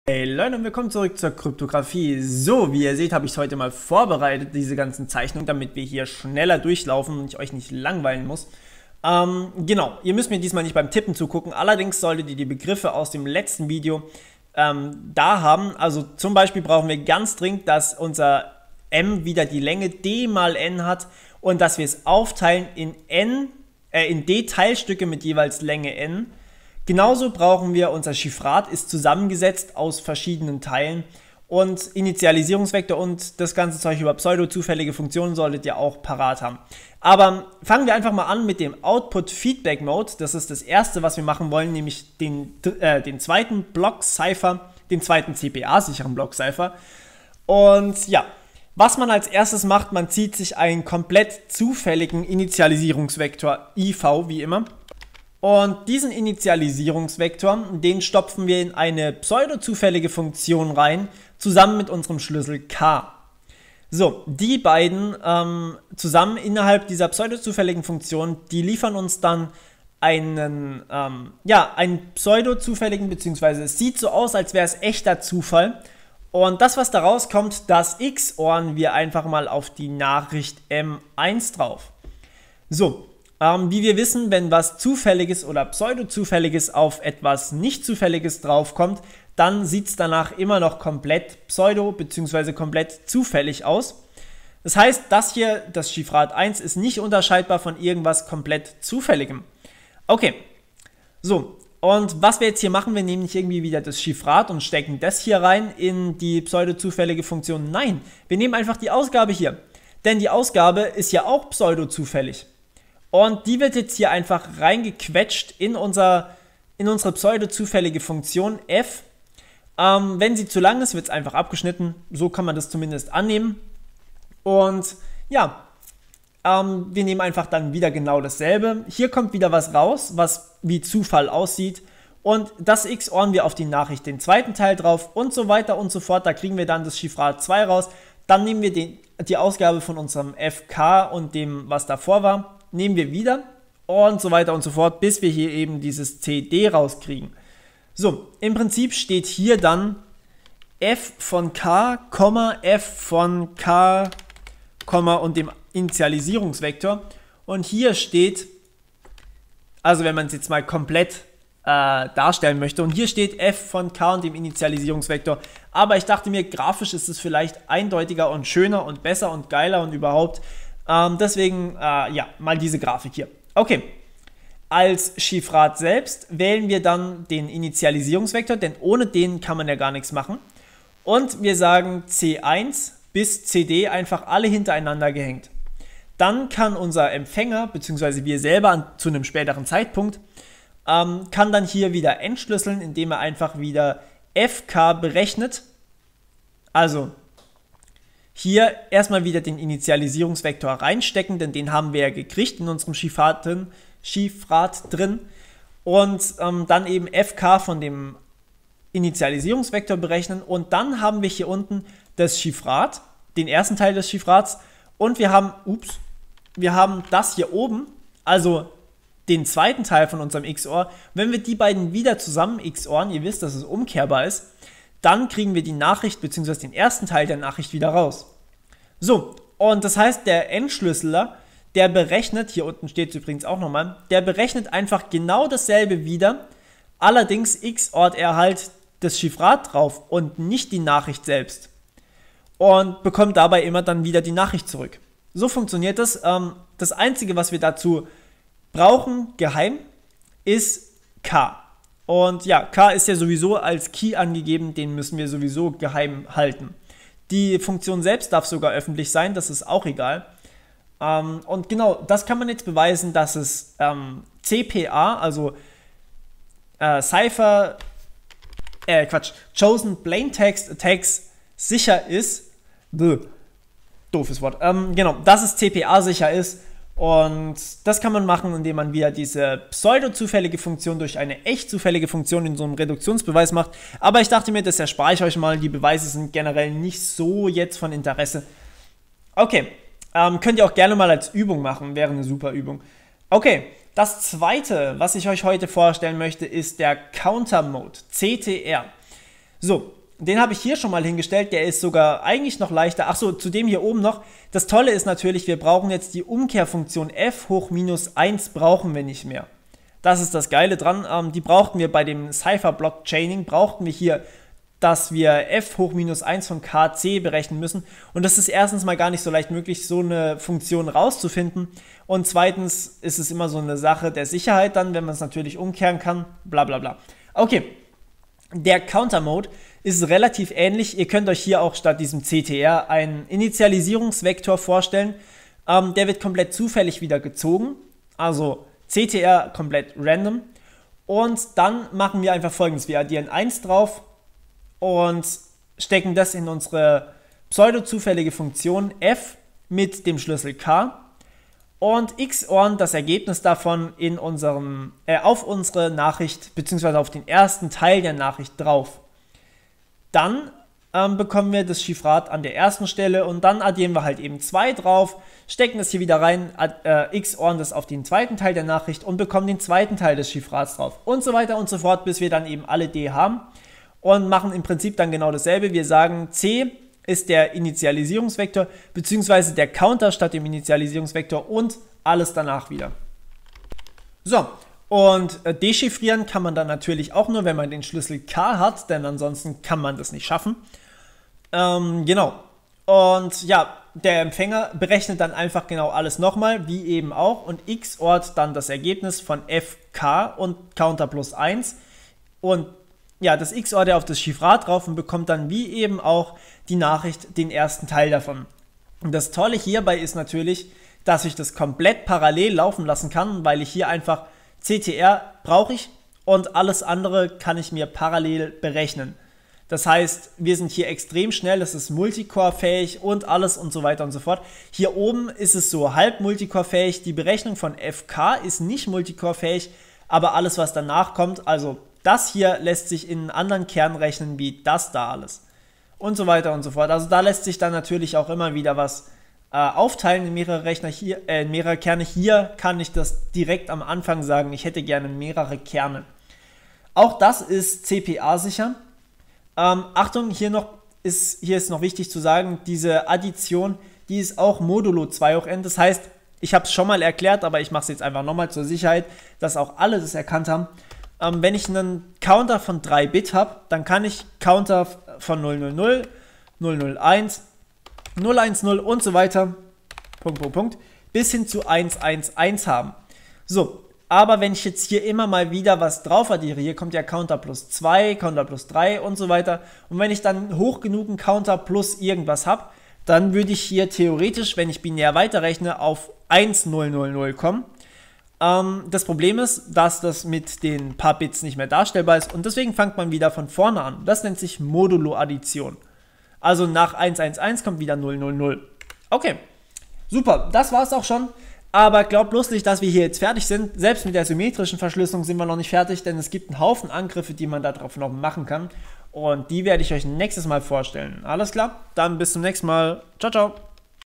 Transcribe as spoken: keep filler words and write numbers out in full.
Hey Leute, und willkommen zurück zur Kryptographie. So, wie ihr seht, habe ich es heute mal vorbereitet, diese ganzen Zeichnungen, damit wir hier schneller durchlaufen und ich euch nicht langweilen muss. Ähm, genau, ihr müsst mir diesmal nicht beim Tippen zugucken, allerdings solltet ihr die Begriffe aus dem letzten Video ähm, da haben. Also zum Beispiel brauchen wir ganz dringend, dass unser M wieder die Länge d mal n hat und dass wir es aufteilen in n, äh, in d Teilstücke mit jeweils Länge n. Genauso brauchen wir, unser Chiffrat ist zusammengesetzt aus verschiedenen Teilen und Initialisierungsvektor und das ganze Zeug über pseudo-zufällige Funktionen solltet ihr auch parat haben. Aber fangen wir einfach mal an mit dem Output-Feedback-Mode. Das ist das erste, was wir machen wollen, nämlich den, äh, den zweiten Block-Cipher, den zweiten C P A-sicheren Block-Cipher. Und ja, was man als erstes macht, man zieht sich einen komplett zufälligen Initialisierungsvektor I V, wie immer. Und diesen Initialisierungsvektor, den stopfen wir in eine pseudo-zufällige Funktion rein, zusammen mit unserem Schlüssel K. So, die beiden ähm, zusammen innerhalb dieser pseudo-zufälligen Funktion, die liefern uns dann einen, ähm, ja, einen pseudo-zufälligen, beziehungsweise es sieht so aus, als wäre es echter Zufall. Und das, was da rauskommt, das X O R en wir einfach mal auf die Nachricht M eins drauf. So. Ähm, wie wir wissen, wenn was Zufälliges oder Pseudo-Zufälliges auf etwas Nicht-Zufälliges draufkommt, dann sieht es danach immer noch komplett pseudo- bzw. komplett zufällig aus. Das heißt, das hier, das Chiffrat eins, ist nicht unterscheidbar von irgendwas komplett Zufälligem. Okay, so, und was wir jetzt hier machen, wir nehmen nicht irgendwie wieder das Chiffrat und stecken das hier rein in die pseudo-zufällige Funktion. Nein, wir nehmen einfach die Ausgabe hier, denn die Ausgabe ist ja auch pseudo-zufällig. Und die wird jetzt hier einfach reingequetscht in, unser, in unsere pseudo-zufällige Funktion f. Ähm, wenn sie zu lang ist, wird es einfach abgeschnitten. So kann man das zumindest annehmen. Und ja, ähm, wir nehmen einfach dann wieder genau dasselbe. Hier kommt wieder was raus, was wie Zufall aussieht. Und das X O R en wir auf die Nachricht den zweiten Teil drauf und so weiter und so fort. Da kriegen wir dann das Chiffrat zwei raus. Dann nehmen wir den, die Ausgabe von unserem F K und dem, was davor war, nehmen wir wieder und so weiter und so fort, bis wir hier eben dieses C D rauskriegen. So, im Prinzip steht hier dann f von k, f von k, und dem Initialisierungsvektor. Und hier steht, also wenn man es jetzt mal komplett äh, darstellen möchte, und hier steht f von k und dem Initialisierungsvektor. Aber ich dachte mir, grafisch ist es vielleicht eindeutiger und schöner und besser und geiler und überhaupt. Ähm, deswegen, äh, ja, mal diese Grafik hier. Okay, als Chiffrat selbst wählen wir dann den Initialisierungsvektor, denn ohne den kann man ja gar nichts machen. Und wir sagen C eins bis C D einfach alle hintereinander gehängt. Dann kann unser Empfänger, beziehungsweise wir selber an, zu einem späteren Zeitpunkt, ähm, kann dann hier wieder entschlüsseln, indem er einfach wieder F K berechnet. Also hier erstmal wieder den Initialisierungsvektor reinstecken, denn den haben wir ja gekriegt in unserem Chiffrat drin, Chiffrat drin. Und ähm, dann eben F K von dem Initialisierungsvektor berechnen. Und dann haben wir hier unten das Chiffrat, den ersten Teil des Chiffrats. Und wir haben, ups, wir haben das hier oben, also den zweiten Teil von unserem X O R. Wenn wir die beiden wieder zusammen X O R en, ihr wisst, dass es umkehrbar ist, dann kriegen wir die Nachricht bzw. den ersten Teil der Nachricht wieder raus. So, und das heißt, der Entschlüsseler, der berechnet, hier unten steht es übrigens auch nochmal, der berechnet einfach genau dasselbe wieder, allerdings X O R t er halt das Chiffrat drauf und nicht die Nachricht selbst. Und bekommt dabei immer dann wieder die Nachricht zurück. So funktioniert das. Ähm, das Einzige, was wir dazu brauchen, geheim, ist K. Und ja, K ist ja sowieso als Key angegeben, den müssen wir sowieso geheim halten. Die Funktion selbst darf sogar öffentlich sein, das ist auch egal. Ähm, und genau, das kann man jetzt beweisen, dass es ähm, C P A, also äh, Cipher, äh Quatsch, Chosen Plain Text Attacks sicher ist. Bäh, doofes Wort. Ähm, genau, dass es C P A sicher ist. Und das kann man machen, indem man wieder diese pseudo-zufällige Funktion durch eine echt zufällige Funktion in so einem Reduktionsbeweis macht. Aber ich dachte mir, das erspare ich euch mal. Die Beweise sind generell nicht so jetzt von Interesse. Okay, ähm, könnt ihr auch gerne mal als Übung machen. Wäre eine super Übung. Okay, das zweite, was ich euch heute vorstellen möchte, ist der Counter Mode, C T R. So, den habe ich hier schon mal hingestellt, der ist sogar eigentlich noch leichter. Achso, zu dem hier oben noch. Das Tolle ist natürlich, wir brauchen jetzt die Umkehrfunktion f hoch minus eins brauchen wir nicht mehr. Das ist das Geile dran. Ähm, die brauchten wir bei dem Cipher-Block-Chaining, brauchten wir hier, dass wir f hoch minus eins von kc berechnen müssen. Und das ist erstens mal gar nicht so leicht möglich, so eine Funktion rauszufinden. Und zweitens ist es immer so eine Sache der Sicherheit dann, wenn man es natürlich umkehren kann, bla bla bla. Okay, der Counter-Mode ist relativ ähnlich. Ihr könnt euch hier auch statt diesem C T R einen Initialisierungsvektor vorstellen. Ähm, der wird komplett zufällig wieder gezogen, also C T R komplett random. Und dann machen wir einfach Folgendes, wir addieren eins drauf und stecken das in unsere pseudo-zufällige Funktion f mit dem Schlüssel k und xorn das Ergebnis davon in unserem, äh, auf unsere Nachricht bzw. auf den ersten Teil der Nachricht drauf. Dann ähm, bekommen wir das Chiffrat an der ersten Stelle und dann addieren wir halt eben zwei drauf, stecken das hier wieder rein, äh, xorn das auf den zweiten Teil der Nachricht und bekommen den zweiten Teil des Chiffrats drauf und so weiter und so fort, bis wir dann eben alle D haben. Und machen im Prinzip dann genau dasselbe. Wir sagen, C ist der Initialisierungsvektor, beziehungsweise der Counter statt dem Initialisierungsvektor und alles danach wieder. So, und äh, dechiffrieren kann man dann natürlich auch nur, wenn man den Schlüssel K hat, denn ansonsten kann man das nicht schaffen. Ähm, genau. Und ja, der Empfänger berechnet dann einfach genau alles nochmal, wie eben auch, und xort dann das Ergebnis von fk und Counter plus eins und ja, das xort er auf das Chiffrat drauf und bekommt dann wie eben auch die Nachricht den ersten Teil davon. Und das Tolle hierbei ist natürlich, dass ich das komplett parallel laufen lassen kann, weil ich hier einfach C T R brauche ich und alles andere kann ich mir parallel berechnen. Das heißt, wir sind hier extrem schnell, es ist Multicore-fähig und alles und so weiter und so fort. Hier oben ist es so halb Multicore-fähig, die Berechnung von fk ist nicht Multicore-fähig, aber alles, was danach kommt, also das hier lässt sich in einen anderen Kern rechnen wie das da alles und so weiter und so fort. Also da lässt sich dann natürlich auch immer wieder was äh, aufteilen in mehrere Rechner hier, äh, in mehrere Kerne. Hier kann ich das direkt am Anfang sagen, ich hätte gerne mehrere Kerne. Auch das ist C P A-sicher. Ähm, Achtung, hier, noch ist, hier ist noch wichtig zu sagen, diese Addition, die ist auch modulo zwei hoch n. Das heißt, ich habe es schon mal erklärt, aber ich mache es jetzt einfach nochmal zur Sicherheit, dass auch alle das erkannt haben. Ähm, wenn ich einen Counter von drei Bit habe, dann kann ich Counter von null null null, null null eins, null eins null und so weiter, Punkt, Punkt, Punkt, bis hin zu eins eins eins haben. So, aber wenn ich jetzt hier immer mal wieder was drauf addiere, hier kommt ja Counter plus zwei, Counter plus drei und so weiter, und wenn ich dann hoch genug einen Counter plus irgendwas habe, dann würde ich hier theoretisch, wenn ich binär weiterrechne, auf eins null null null kommen. Ähm, das Problem ist, dass das mit den paar Bits nicht mehr darstellbar ist und deswegen fängt man wieder von vorne an. Das nennt sich Modulo-Addition. Also nach eins eins eins kommt wieder null null null. Okay, super, das war's auch schon. Aber glaubt bloß nicht, dass wir hier jetzt fertig sind. Selbst mit der symmetrischen Verschlüsselung sind wir noch nicht fertig, denn es gibt einen Haufen Angriffe, die man darauf noch machen kann. Und die werde ich euch nächstes Mal vorstellen. Alles klar? Dann bis zum nächsten Mal. Ciao, ciao.